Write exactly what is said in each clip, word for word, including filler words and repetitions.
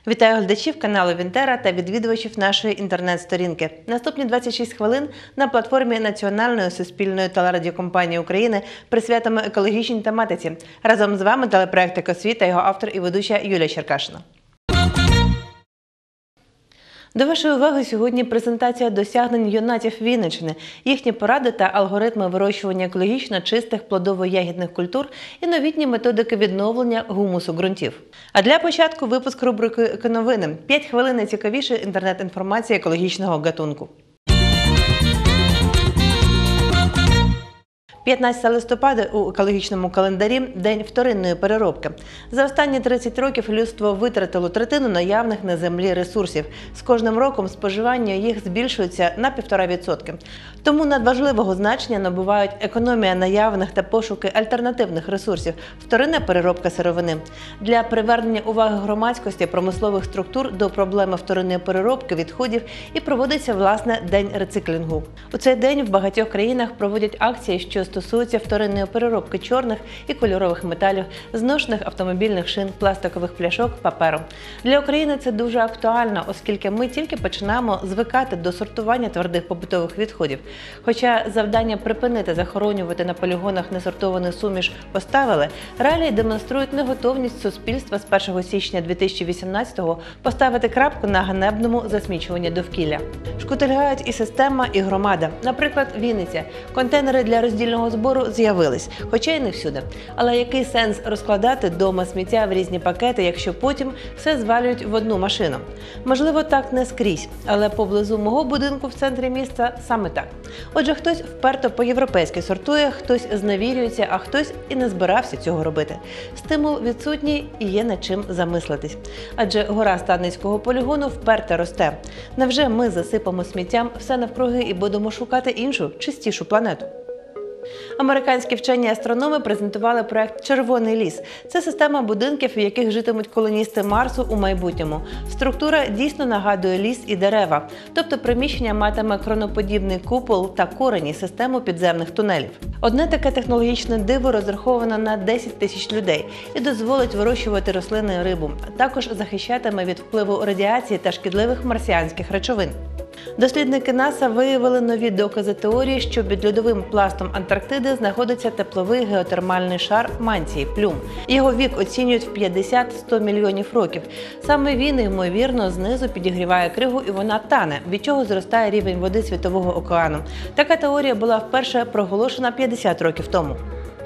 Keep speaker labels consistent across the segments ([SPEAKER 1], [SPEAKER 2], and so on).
[SPEAKER 1] Вітаю глядачів каналу Вінтера та відвідувачів нашої інтернет-сторінки. Наступні двадцять шість хвилин на платформі Національної суспільної телерадіокомпанії України присвятимо екологічній тематиці. Разом з вами телепроект «Екосвіт» та його автор і ведуча Юлія Черкашина. До вашої уваги сьогодні презентація досягнень юнатів Вінниччини, їхні поради та алгоритми вирощування екологічно чистих плодово-ягідних культур і новітні методики відновлення гумусу ґрунтів. А для початку випуск рубрики «Еконовини» – п'ять хвилин найцікавішої інтернет-інформації екологічного гатунку. п'ятнадцятого листопада у екологічному календарі – День вторинної переробки. За останні тридцять років людство витратило третину наявних на землі ресурсів. З кожним роком споживання їх збільшується на півтора відсотки. Тому надважливого значення набувають економія наявних та пошуки альтернативних ресурсів, вторинна переробка сировини. Для привернення уваги громадськості промислових структур до проблеми вторинної переробки відходів і проводиться, власне, День рециклінгу. У цей день в багатьох країнах проводять акції, що стосується вторинної переробки чорних і кольорових металів, зношених автомобільних шин, пластикових пляшок, паперу. Для України це дуже актуально, оскільки ми тільки починаємо звикати до сортування твердих побутових відходів. Хоча завдання припинити захоронювати на полігонах несортовану суміш поставили, реалії демонструють неготовність суспільства з першого січня дві тисячі вісімнадцятого поставити крапку на ганебному засмічуванні довкілля. Шкутильгають і система, і громада. Наприклад, Вінниця. Контейнери для роздільного збору з'явились, хоча й не всюди. Але який сенс розкладати дома сміття в різні пакети, якщо потім все звалюють в одну машину? Можливо, так не скрізь, але поблизу мого будинку в центрі міста саме так. Отже, хтось вперто по-європейськи сортує, хтось зневірюється, а хтось і не збирався цього робити. Стимул відсутній і є над чим замислитись. Адже гора Стадницького полігону вперто росте. Невже ми засипемо сміттям все навкруги і будемо шукати іншу, чистішу планету? Американські вчені-астрономи презентували проект «Червоний ліс». Це система будинків, в яких житимуть колоністи Марсу у майбутньому. Структура дійсно нагадує ліс і дерева. Тобто приміщення матиме кроноподібний купол та корені, систему підземних тунелів. Одне таке технологічне диво розраховано на десять тисяч людей і дозволить вирощувати рослини і рибу. Також захищатиме від впливу радіації та шкідливих марсіанських речовин. Дослідники НАСА виявили нові докази теорії, що під льодовим пластом Антарктиди знаходиться тепловий геотермальний шар мантії – плюм. Його вік оцінюють в п'ятдесят - сто мільйонів років. Саме він, ймовірно, знизу підігріває кригу і вона тане, від чого зростає рівень води Світового океану. Така теорія була вперше проголошена п'ятдесят років тому.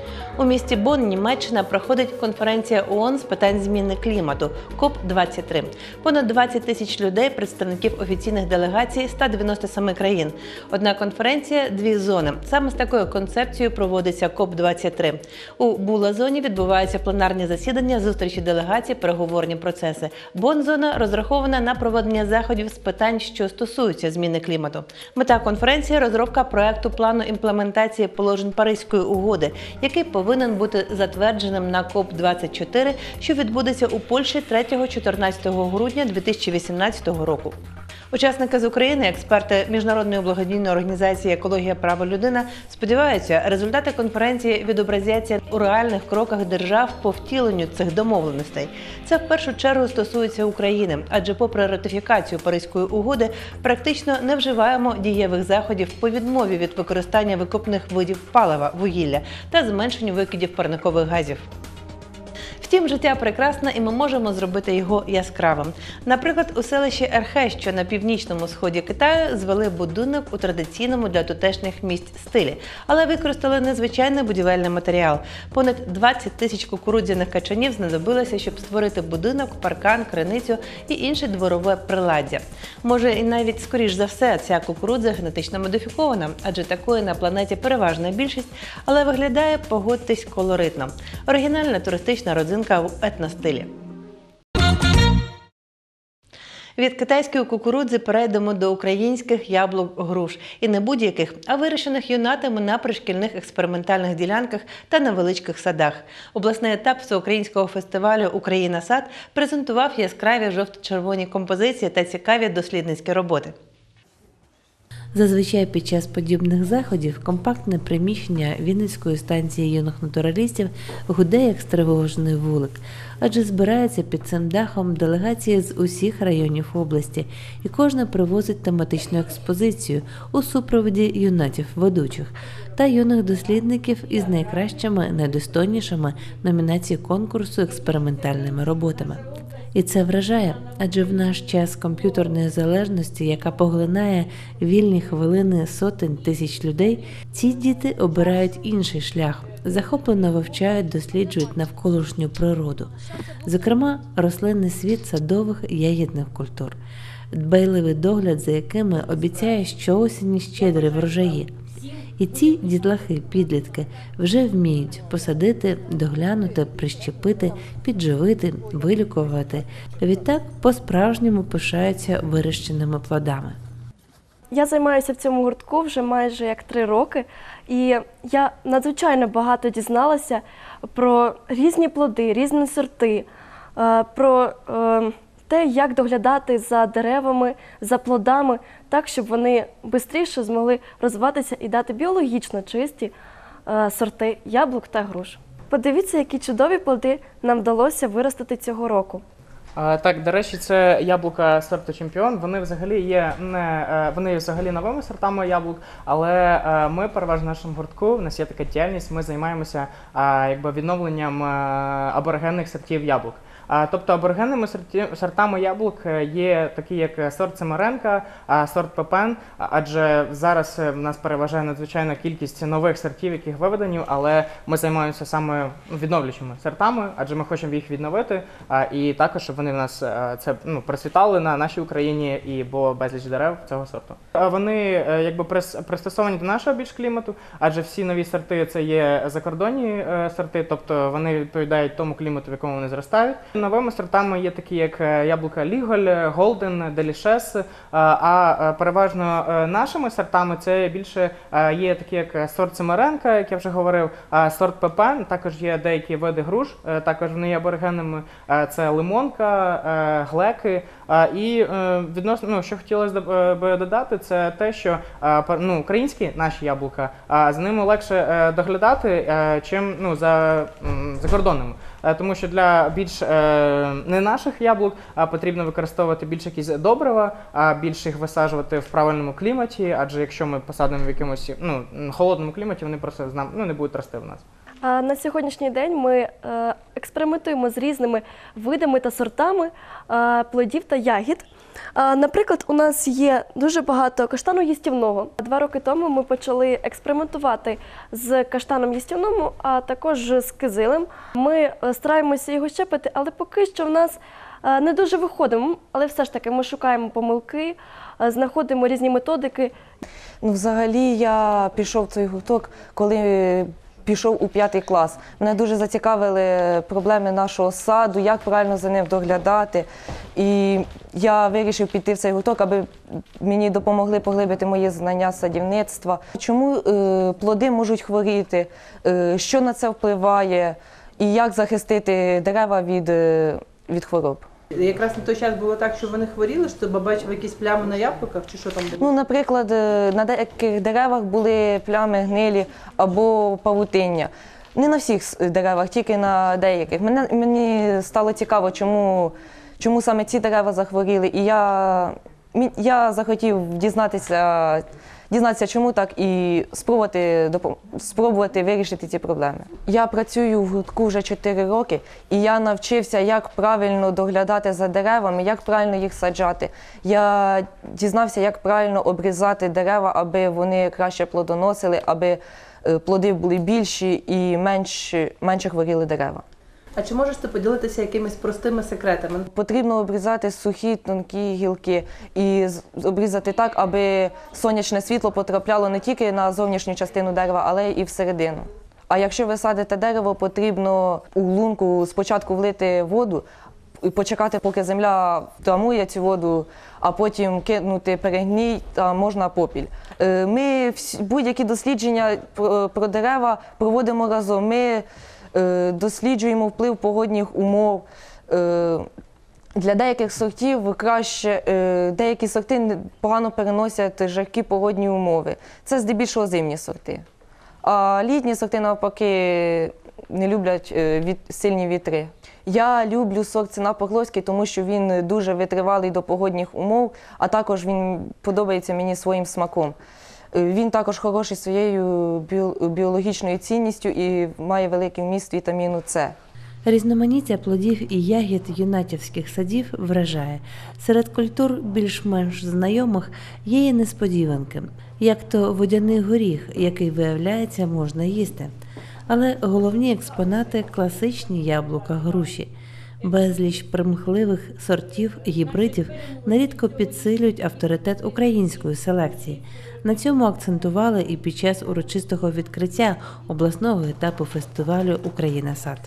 [SPEAKER 1] У місті Бонн, Німеччина, проходить конференція ООН з питань зміни клімату – коп двадцять три. Понад двадцять тисяч людей, представників офіційних делегацій ста дев'яноста семи країн. Одна конференція – дві зони. Саме з такою концепцією проводиться коп двадцять три. У Була-зоні відбуваються пленарні засідання, зустрічі делегацій, переговорні процеси. Бонн-зона розрахована на проведення заходів з питань, що стосуються зміни клімату. Мета конференції – розробка проекту плану імплементації положень Паризької угоди, який повинен повинен бути затвердженим на коп двадцять чотири, що відбудеться у Польщі третього - чотирнадцятого грудня дві тисячі вісімнадцятого року. Учасники з України, експерти Міжнародної благодійної організації «Екологія. Право. Людина» сподіваються, результати конференції відобразяться у реальних кроках держав по втіленню цих домовленостей. Це в першу чергу стосується України, адже попри ратифікацію Паризької угоди, практично не вживаємо дієвих заходів по відмові від використання викопних видів палива, вугілля та зменшенню викидів парникових газів. Втім, життя прекрасне і ми можемо зробити його яскравим. Наприклад, у селищі Ерхе, що на північному сході Китаю, звели будинок у традиційному для тутешніх місць стилі, але використали незвичайний будівельний матеріал. Понад двадцять тисяч кукурудзяних качанів знадобилося, щоб створити будинок, паркан, криницю і інше дворове приладдя. Може, і навіть скоріш за все, ця кукурудза генетично модифікована, адже такої на планеті переважна більшість, але виглядає, погодьтесь, колоритно. Оригінальна туристична родзинка в етностилі. Від китайської кукурудзи перейдемо до українських яблук-груш. І не будь-яких, а вирощених юнатами на пришкільних експериментальних ділянках та невеличких садах. Обласний етап всеукраїнського фестивалю «Україна-сад» презентував яскраві жовто-червоні композиції та цікаві дослідницькі роботи. Зазвичай під час подібних заходів компактне приміщення Вінницької станції юних натуралістів гуде як стривожений вулик, адже збираються під цим дахом делегації з усіх районів області, і кожна привозить тематичну експозицію у супроводі юнатів-ведучих та юних дослідників із найкращими, найдостойнішими номінацій конкурсу експериментальними роботами. І це вражає, адже в наш час комп'ютерної залежності, яка поглинає вільні хвилини сотень тисяч людей, ці діти обирають інший шлях, захоплено вивчають, досліджують навколишню природу. Зокрема, рослинний світ садових і ягідних культур, дбайливий догляд за якими обіцяє щоосені щедрі врожаї. І ці дітлахи-підлітки вже вміють посадити, доглянути, прищепити, підживити, вилікувати. Відтак по-справжньому пишаються вирощеними плодами.
[SPEAKER 2] Я займаюся в цьому гуртку вже майже як три роки, і я надзвичайно багато дізналася про різні плоди, різні сорти, про те, як доглядати за деревами, за плодами, так, щоб вони швидше змогли розвиватися і дати біологічно чисті сорти яблук та груш. Подивіться, які чудові плоди нам вдалося виростити цього року.
[SPEAKER 3] Так, до речі, це яблука сорту Чемпіон. Вони взагалі є не вони взагалі новими сортами яблук, але ми переважно в нашому гуртку, у нас є така діяльність, ми займаємося якби відновленням аборигенних сортів яблук. Тобто аборигенними сортами яблук є такі, як сорт Семеренка, сорт Пепен, адже зараз в нас переважає надзвичайна кількість нових сортів, яких виведені, але ми займаємося саме відновлюючими сортами, адже ми хочемо їх відновити, і також, щоб вони в нас це, ну, процвітали на нашій Україні і було безліч дерев цього сорту. Вони якби пристосовані до нашого більш клімату, адже всі нові сорти це є закордонні сорти, тобто вони відповідають тому клімату, в якому вони зростають. Новими сортами є такі, як яблука Ліголь, Голден, Делішес, а переважно нашими сортами це більше є такі, як сорт Семеренка, як я вже говорив, сорт Пепен, також є деякі види груш, також вони є аборигенними, це лимонка, глеки. І відносно, ну, що хотілося б додати, це те, що ну, українські наші яблука, за ними легше доглядати, чим ну, за закордонними. Тому що для більш не наших яблук потрібно використовувати більш якісь добрива, більше їх висаджувати в правильному кліматі, адже якщо ми посадимо в якомусь ну, холодному кліматі, вони просто ну, не будуть рости в нас.
[SPEAKER 2] На сьогоднішній день ми експериментуємо з різними видами та сортами плодів та ягід. Наприклад, у нас є дуже багато каштану їстівного. Два роки тому ми почали експериментувати з каштаном їстівним, а також з кизилем. Ми стараємося його щепити, але поки що в нас не дуже виходимо. Але все ж таки ми шукаємо помилки, знаходимо різні методики.
[SPEAKER 4] Ну, взагалі я пішов в цей гурток, коли пішов у п'ятий клас. Мене дуже зацікавили проблеми нашого саду, як правильно за ним доглядати. І я вирішив піти в цей гурток, аби мені допомогли поглибити мої знання садівництва. Чому е, плоди можуть хворіти, е, що на це впливає і як захистити дерева від, е, від хвороб.
[SPEAKER 5] Якраз на той час було так, що вони хворіли, що ти бачив якісь плями на яблуках, чи що там було?
[SPEAKER 4] Ну, наприклад, на деяких деревах були плями гнилі або павутиння. Не на всіх деревах, тільки на деяких. Мене, мені стало цікаво, чому, чому саме ці дерева захворіли. І я, я захотів дізнатися, дізнатися, чому так, і спробувати, спробувати вирішити ці проблеми. Я працюю в гуртку вже чотири роки, і я навчився, як правильно доглядати за деревами, як правильно їх саджати. Я дізнався, як правильно обрізати дерева, аби вони краще плодоносили, аби плоди були більші і менше, менше хворіли дерева.
[SPEAKER 5] А чи можеш ти поділитися якимись простими секретами?
[SPEAKER 4] Потрібно обрізати сухі, тонкі гілки і обрізати так, аби сонячне світло потрапляло не тільки на зовнішню частину дерева, але і всередину. А якщо ви садите дерево, потрібно у лунку спочатку влити воду і почекати, поки земля втамує цю воду, а потім кинути перегній та можна попіль. Ми будь-які дослідження про дерева проводимо разом. Ми досліджуємо вплив погодних умов, Для деяких сортів краще, е, деякі сорти не- погано переносять жаркі погодні умови. Це здебільшого зимні сорти. А літні сорти, навпаки, не люблять е, від, сильні вітри. Я люблю сорт Ціна Поклонський, тому що він дуже витривалий до погодних умов, а також він подобається мені своїм смаком. Е, Він також хороший своєю біо- біологічною цінністю і має великий вміст вітаміну С.
[SPEAKER 1] Різноманіття плодів і ягід юнатівських садів вражає. Серед культур більш-менш знайомих є і несподіванки, як то водяний горіх, який, виявляється, можна їсти. Але головні експонати – класичні яблука груші. Безліч примхливих сортів, гібридів нерідко підсилюють авторитет української селекції. На цьому акцентували і під час урочистого відкриття обласного етапу фестивалю «Україна-сад».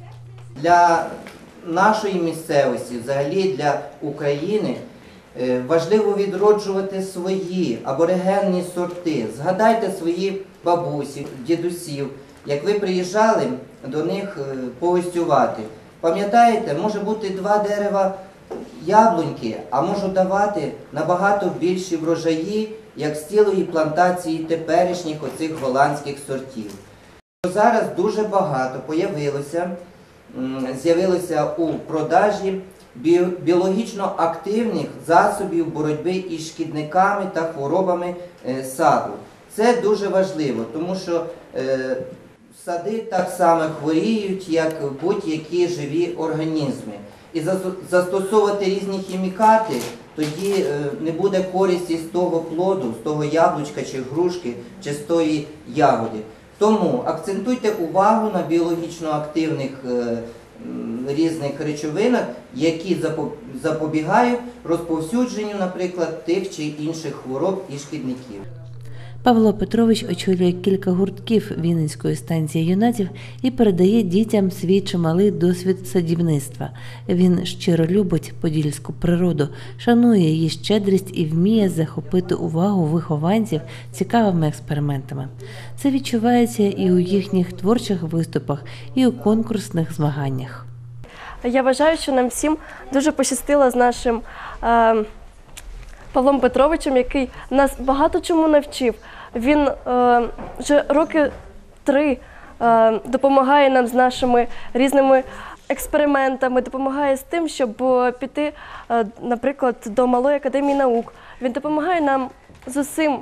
[SPEAKER 6] Для нашої місцевості, взагалі для України, е, важливо відроджувати свої аборигенні сорти. Згадайте свої бабусі, дідусів, як ви приїжджали до них е, погостювати. Пам'ятаєте, може бути два дерева яблуньки, а можуть давати набагато більші врожаї, як з цілої плантації теперішніх оцих голландських сортів. Зараз дуже багато появилося, м, з'явилося у продажі бі- біологічно активних засобів боротьби із шкідниками та хворобами е, саду. Це дуже важливо, тому що е, сади так само хворіють, як будь-які живі організми. І зас- застосовувати різні хімікати, тоді е, не буде користі з того плоду, з того яблучка чи грушки, чи з тої ягоди. Тому акцентуйте увагу на біологічно активних е, м, різних речовинах, які запо- запобігають розповсюдженню, наприклад, тих чи інших хвороб і шкідників.
[SPEAKER 1] Павло Петрович очолює кілька гуртків Вінницької станції юнатів і передає дітям свій чималий досвід садівництва. Він щиро любить подільську природу, шанує її щедрість і вміє захопити увагу вихованців цікавими експериментами. Це відчувається і у їхніх творчих виступах, і у конкурсних змаганнях.
[SPEAKER 2] Я вважаю, що нам всім дуже пощастило з нашим е, Павлом Петровичем, який нас багато чому навчив. Він е, вже роки три е, допомагає нам з нашими різними експериментами, допомагає з тим, щоб е, піти, е, наприклад, до Малої академії наук. Він допомагає нам з усім.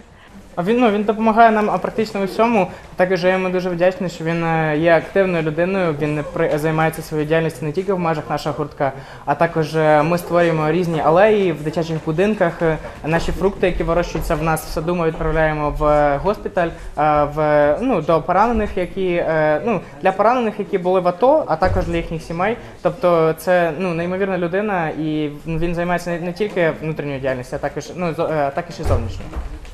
[SPEAKER 3] А він, ну, він допомагає нам а, практично у всьому. Також я йому дуже вдячний, що він е, є активною людиною, він при, займається своєю діяльністю не тільки в межах нашого гуртка, а також е, ми створюємо різні алеї в дитячих будинках. Е, Наші фрукти, які вирощуються в нас в саду, ми відправляємо в е, госпіталь, е, в, ну, до поранених, які, е, ну, для поранених, які були в АТО, а також для їхніх сімей. Тобто це, ну, неймовірна людина, і він займається не, не тільки внутрішньою діяльністю, а також, ну, зо- е, також і зовнішньою.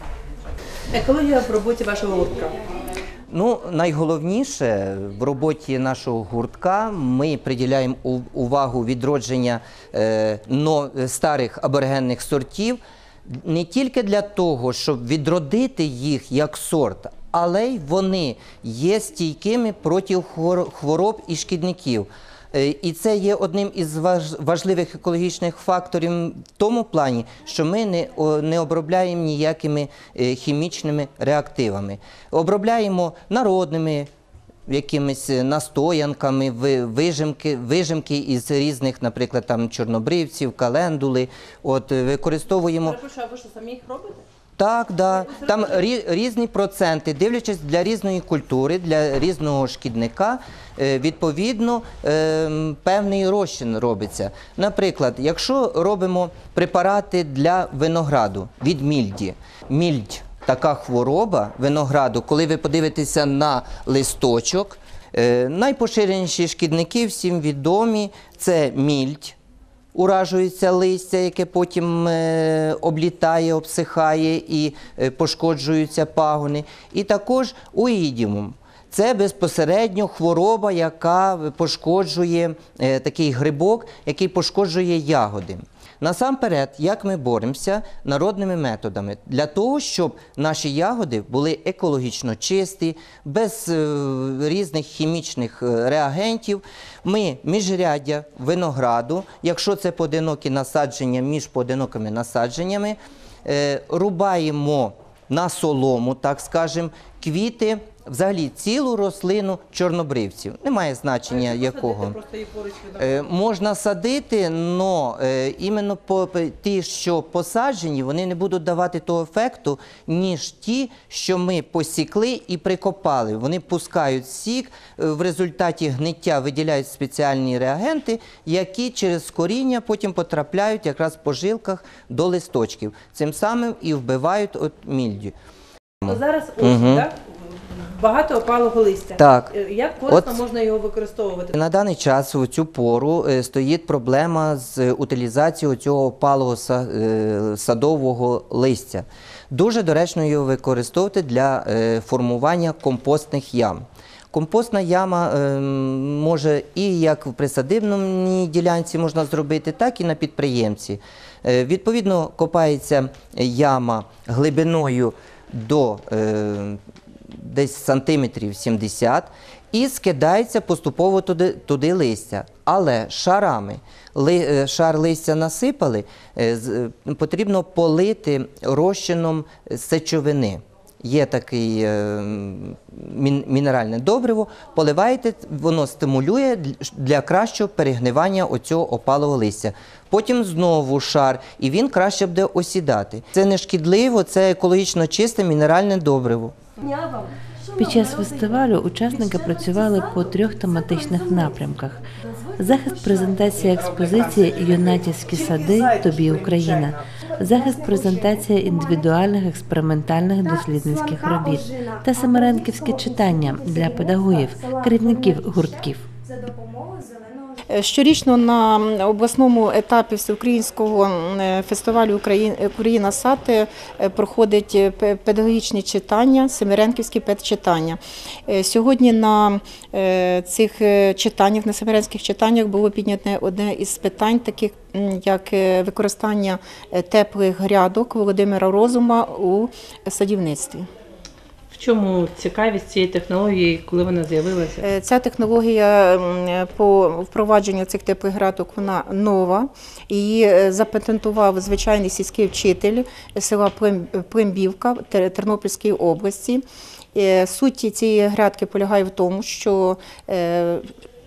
[SPEAKER 5] Екологія в роботі вашого гуртка.
[SPEAKER 6] Ну, найголовніше в роботі нашого гуртка ми приділяємо у- увагу відродження е, но, старих аборигенних сортів не тільки для того, щоб відродити їх як сорт, але й вони є стійкими проти хвор- хвороб і шкідників. Е, І це є одним із важ- важливих екологічних факторів в тому плані, що ми не, о, не обробляємо ніякими е, хімічними реактивами. Обробляємо народними якимись настоянками, ви- вижимки, вижимки із різних, наприклад, там чорнобривців, календули. От, е, використовуємо.
[SPEAKER 5] Перепрошую, а ви що, самі їх робите?
[SPEAKER 6] Так, да. Там рі- різні проценти, дивлячись для різної культури, для різного шкідника, е, відповідно, е, певний розчин робиться. Наприклад, якщо робимо препарати для винограду від мільді, мільдь – така хвороба винограду, коли ви подивитеся на листочок, е, найпоширеніші шкідники всім відомі – це мільдь. Уражується листя, яке потім е, облітає, обсихає і е, пошкоджуються пагони. І також уїдіум. Це безпосередньо хвороба, яка пошкоджує, е, такий грибок, який пошкоджує ягоди. Насамперед, як ми боремося народними методами, для того, щоб наші ягоди були екологічно чисті, без е, різних хімічних е, реагентів, ми міжряддя винограду, якщо це поодинокі насадження між поодинокими насадженнями, е, рубаємо на солому, так скажемо, квіти, взагалі цілу рослину чорнобривців. Немає значення якого.
[SPEAKER 5] Просто її поруч від
[SPEAKER 6] Е, можна садити, але іменно по, ті, що посаджені, вони не будуть давати того ефекту, ніж ті, що ми посікли і прикопали. Вони пускають сік, е, в результаті гниття виділяють спеціальні реагенти, які через коріння потім потрапляють якраз по жилках до листочків. Цим самим і вбивають от мільдю.
[SPEAKER 5] Ну, зараз осінь,
[SPEAKER 6] Мгм.
[SPEAKER 5] так? Багато опалого листя.
[SPEAKER 6] Так.
[SPEAKER 5] Е, Як корисно
[SPEAKER 6] От-
[SPEAKER 5] можна його використовувати?
[SPEAKER 6] На даний час у цю пору е, стоїть проблема з утилізацією цього опалого са- е, садового листя. Дуже доречно його використовувати для е, формування компостних ям. Компостна яма е, може і як в присадибній ділянці можна зробити, так і на підприємці. Е, відповідно, копається яма глибиною до е, десь сантиметрів сімдесят, і скидається поступово туди, туди листя. Але шарами. Ли, е, шар листя насипали, е, з- е, потрібно полити розчином сечовини. Є такий е, мін- мінеральне добриво, поливаєте, воно стимулює дл- для кращого перегнивання оцього опалого листя. Потім знову шар, і він краще буде осідати. Це не шкідливо, це екологічно чисте мінеральне добриво.
[SPEAKER 1] Під час фестивалю учасники працювали по трьох тематичних напрямках: захист презентації експозиції «Юнатівські сади. Тобі Україна», захист презентація індивідуальних експериментальних дослідницьких робіт та семеренківське читання для педагогів, керівників гуртків.
[SPEAKER 7] Щорічно на обласному етапі всеукраїнського е, фестивалю «Україн- Україна сад» е, проходить е, пе- педагогічні читання, семеренківські педчитання. Е, Сьогодні на е, цих е, читаннях, на семеренських читаннях було підняте одне із питань, таких м, як е, використання е, теплих грядок Володимира Розума у садівництві.
[SPEAKER 5] В чому цікавість цієї технології, коли вона з'явилася?
[SPEAKER 7] Е, Ця технологія м, по впровадженню цих теплих грядок, вона нова. Її е, запатентував звичайний сільський вчитель села Плем- Плембівка Тер- Тернопільської області. Е, Суть цієї грядки полягає в тому, що е,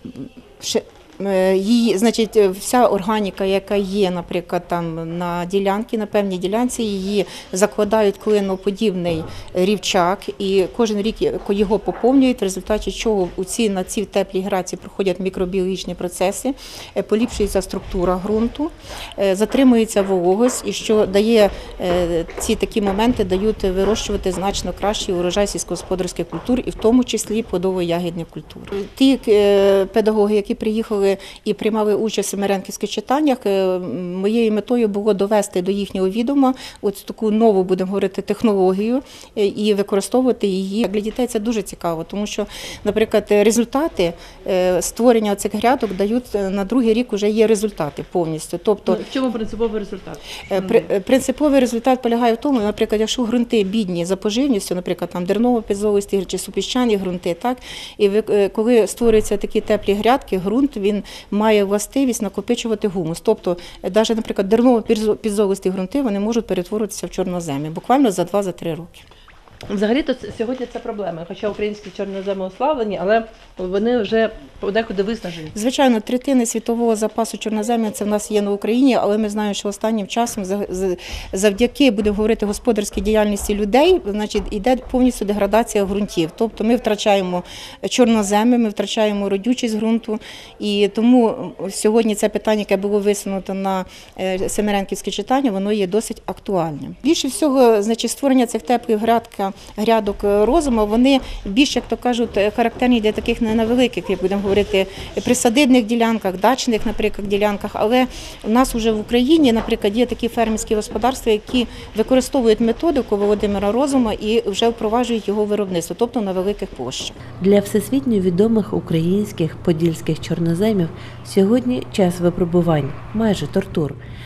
[SPEAKER 7] ще- е, її, значить, вся органіка, яка є, наприклад, там на ділянці, на певній ділянці, її закладають клиноподібний рівчак, і кожен рік його поповнюють, в результаті чого у ці, на цій теплій граці проходять мікробіологічні процеси, е, поліпшується структура ґрунту, е, затримується вологость, і що дає е, ці такі моменти дають вирощувати значно кращий урожай сільськогосподарських культур, і в тому числі плодово-ягідних культур. Ті е, педагоги, які приїхали і приймали участь в семеренківських читаннях, е, моєю метою було довести до їхнього відома ось таку нову, будемо говорити, технологію е, і використовувати її. Для дітей це дуже цікаво, тому що, наприклад, результати е, створення цих грядок дають е, на другий рік вже є результати повністю. Тобто
[SPEAKER 5] В чому принциповий результат?
[SPEAKER 7] Е, при- е, Принциповий результат полягає в тому, наприклад, якщо ґрунти бідні за поживністю, наприклад, там дерново-підзолисті чи супіщані ґрунти, так, і ви- е, коли створюються такі теплі грядки, ґрунт він має властивість накопичувати гумус. Тобто, навіть, наприклад, дерново-підзолисті ґрунти вони можуть перетворитися в чорноземи буквально за два-три роки.
[SPEAKER 5] Взагалі-то це- сьогодні це проблема. Хоча українські чорноземи уславлені, але вони вже подекуди виснажені.
[SPEAKER 7] Звичайно, третини світового запасу чорноземів це в нас є на Україні, але ми знаємо, що останнім часом за- за- завдяки, будемо говорити, господарській діяльності людей, значить, йде повністю деградація ґрунтів. Тобто ми втрачаємо чорноземи, ми втрачаємо родючість ґрунту, і тому сьогодні це питання, яке було висунуто на е, семеренківське читання, воно є досить актуальним. Більше всього, значить, створення цих теплих грядка, грядок розуму, вони більш, як то кажуть, характерні для таких не невеликих, як будемо говорити, присадибних ділянках, дачних, наприклад, ділянках. Але у нас вже в Україні, наприклад, є такі фермерські господарства, які використовують методику Володимира Розума і вже впроваджують його виробництво, тобто на великих площах.
[SPEAKER 1] Для всесвітньо відомих українських подільських чорноземів сьогодні час випробувань, майже тортур.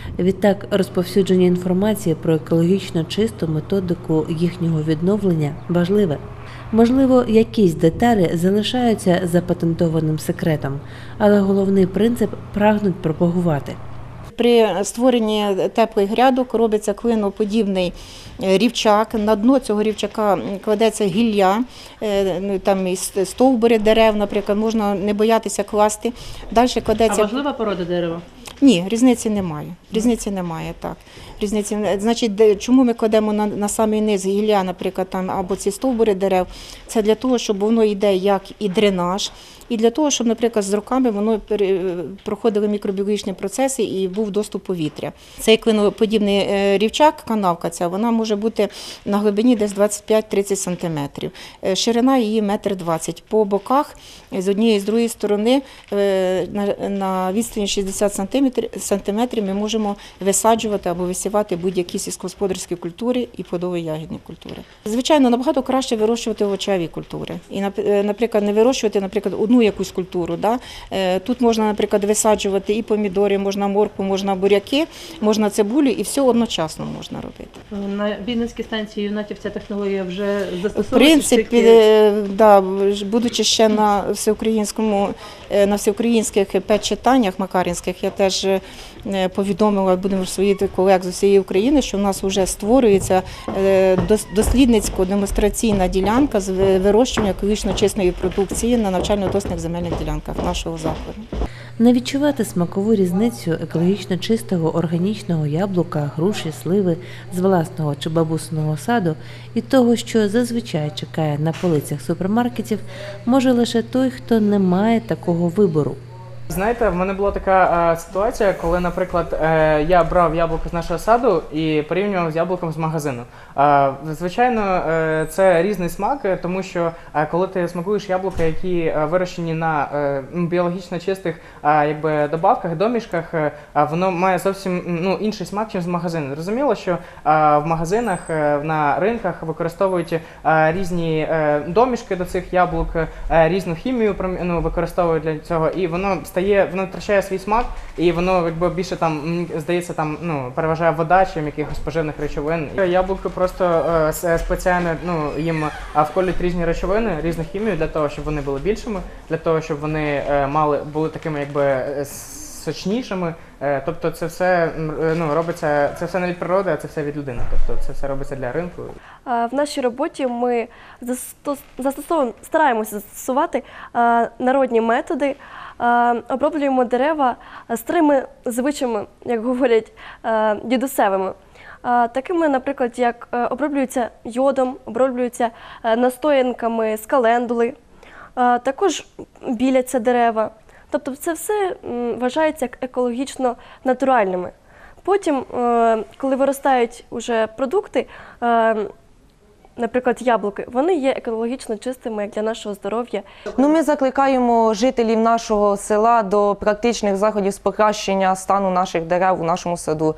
[SPEAKER 1] Відтак, розповсюдження інформації про екологічно чисту методику їхнього відновлення важливе. Можливо, якісь деталі залишаються запатентованим секретом, але головний принцип прагнуть пропагувати.
[SPEAKER 7] При створенні теплих грядок робиться клиноподібний рівчак. На дно цього рівчака кладеться гілля, там і стовбури дерев, наприклад, можна не боятися класти. Далі
[SPEAKER 5] А
[SPEAKER 7] кладеться...
[SPEAKER 5] важлива порода дерева?
[SPEAKER 7] Ні, різниці немає. Різниці немає, так. Різниці, значить, де- чому ми кладемо на, на самий низ гілля, наприклад, там, або ці стовбури дерев? Це для того, щоб воно йде як і дренаж, і для того, щоб, наприклад, з роками воно пере- проходили мікробіологічні процеси і був доступ повітря. Цей клиноподібний е, рівчак, канавка ця, вона може бути на глибині десь двадцять п'ять - тридцять сантиметрів. Е, Ширина її метр двадцять. По боках з однієї і з другої сторони е, на, на відстані шістдесят сантиметрів, сантиметрів ми можемо висаджувати або висівати будь-які сільськогосподарські культури і плодово-ягідні культури. Звичайно, набагато краще вирощувати овочеві культури. І, нап- е, наприклад, не вирощувати, наприклад, одну якусь культуру. Да? Е, Тут можна, наприклад, висаджувати і помідори, можна моркву, можна буряки, можна цибулю, і все одночасно можна робити.
[SPEAKER 5] На Вінницькій станції юнатів ця технологія вже
[SPEAKER 7] В
[SPEAKER 5] застосовується?
[SPEAKER 7] принципі,
[SPEAKER 5] Тільки-
[SPEAKER 7] е, да, будучи ще на всеукраїнському, е, на всеукраїнських педчитаннях макарінських, я теж е, повідомила, будемо своїх колег з усієї України, що в нас вже створюється е, дос- дослідницько-демонстраційна ділянка з ви- вирощування екологічно чистої продукції на навчально-дослідних земельних ділянках нашого закладу.
[SPEAKER 1] Не відчувати смакову різницю екологічно чистого органічного яблука, груші, сливи з власного чи бабусиного саду і того, що зазвичай чекає на полицях супермаркетів, може лише той, хто не має такого вибору.
[SPEAKER 3] Знаєте, в мене була така е, ситуація, коли, наприклад, е, я брав яблуко з нашого саду і порівнював з яблуком з магазину. Е, звичайно, е, це різний смак, е, тому що е, коли ти смакуєш яблука, які е, вирощені на е, м, біологічно чистих е, якби, добавках, домішках, е, воно має зовсім ну, інший смак, ніж з магазину. Зрозуміло, що е, в магазинах, е, на ринках використовують е, різні е, домішки до цих яблук, е, різну хімію пром- ну, використовують для цього, і воно стає, воно втрачає свій смак, і воно якби більше там, мені здається, там ну переважає вода чи якихось поживних речовин. Яблуки просто е, с- спеціально ну їм а, вколюють різні речовини, різну хімію для того, щоб вони були більшими, для того, щоб вони е, мали були такими, якби е, сочнішими. Е, тобто, це все м, е, ну робиться, це все не від природи, а це все від людини. Тобто, це все робиться для ринку.
[SPEAKER 2] А, В нашій роботі ми застос- застосовуємо, стараємося застосувати а, народні методи, а, оброблюємо дерева старими звичаями, як говорять, а, дідусевими. А, Такими, наприклад, як е, оброблюються йодом, оброблюються е, настоянками з календули, а, також біляться дерева. Тобто це все м, вважається як екологічно натуральними. Потім, е, коли виростають уже продукти, е, наприклад, яблуки, вони є екологічно чистими як для нашого здоров'я.
[SPEAKER 4] Ну, ми закликаємо жителів нашого села до практичних заходів з покращення стану наших дерев у нашому саду.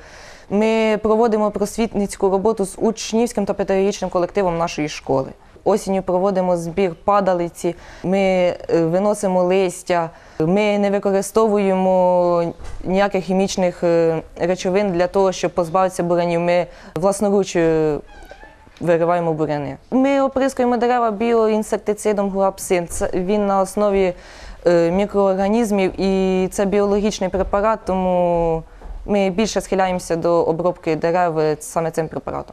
[SPEAKER 4] Ми проводимо просвітницьку роботу з учнівським та педагогічним колективом нашої школи. Осінню проводимо збір падалиці, ми е, виносимо листя, ми не використовуємо ніяких хімічних е, речовин для того, щоб позбавитися бурянів. Ми власноруч е, вириваємо буряни. Ми оприскуємо дерева біоінсектицидом глуапсин. Це він на основі е, мікроорганізмів і це біологічний препарат, тому ми більше схиляємося до обробки дерев саме цим препаратом.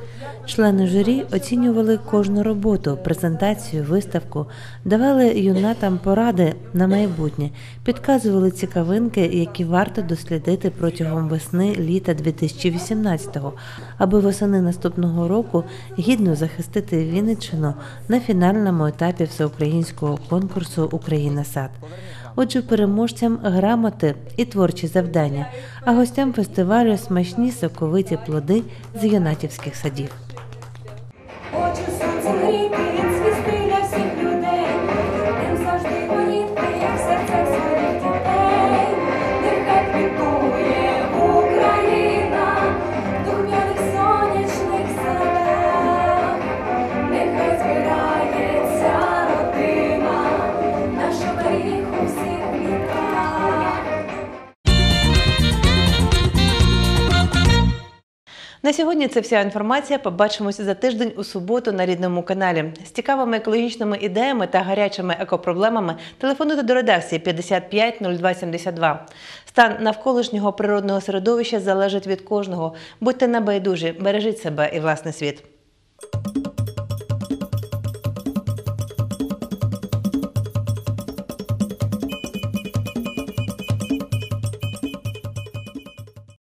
[SPEAKER 1] Члени журі оцінювали кожну роботу, презентацію, виставку, давали юнатам поради на майбутнє, підказували цікавинки, які варто дослідити протягом весни-літа дві тисячі вісімнадцятого, аби восени наступного року гідно захистити Вінниччину на фінальному етапі всеукраїнського конкурсу «Україна-сад». Отже, переможцям грамоти і творчі завдання, а гостям фестивалю смачні соковиті плоди з юнатівських садів.
[SPEAKER 8] Хочу сонцем гріти, цвісти для всіх людей, ним завжди горіти, як серце своїх дітей. Нехай квітує Україна, духмяних сонячних зелен, нехай збирається родина, наш оберіг у всіх віках.
[SPEAKER 1] На сьогодні це вся інформація. Побачимося за тиждень у суботу на рідному каналі. З цікавими екологічними ідеями та гарячими екопроблемами телефонуйте до редакції п'ятдесят п'ять нуль два сімдесят два. Стан навколишнього природного середовища залежить від кожного. Будьте небайдужі, бережіть себе і власний світ.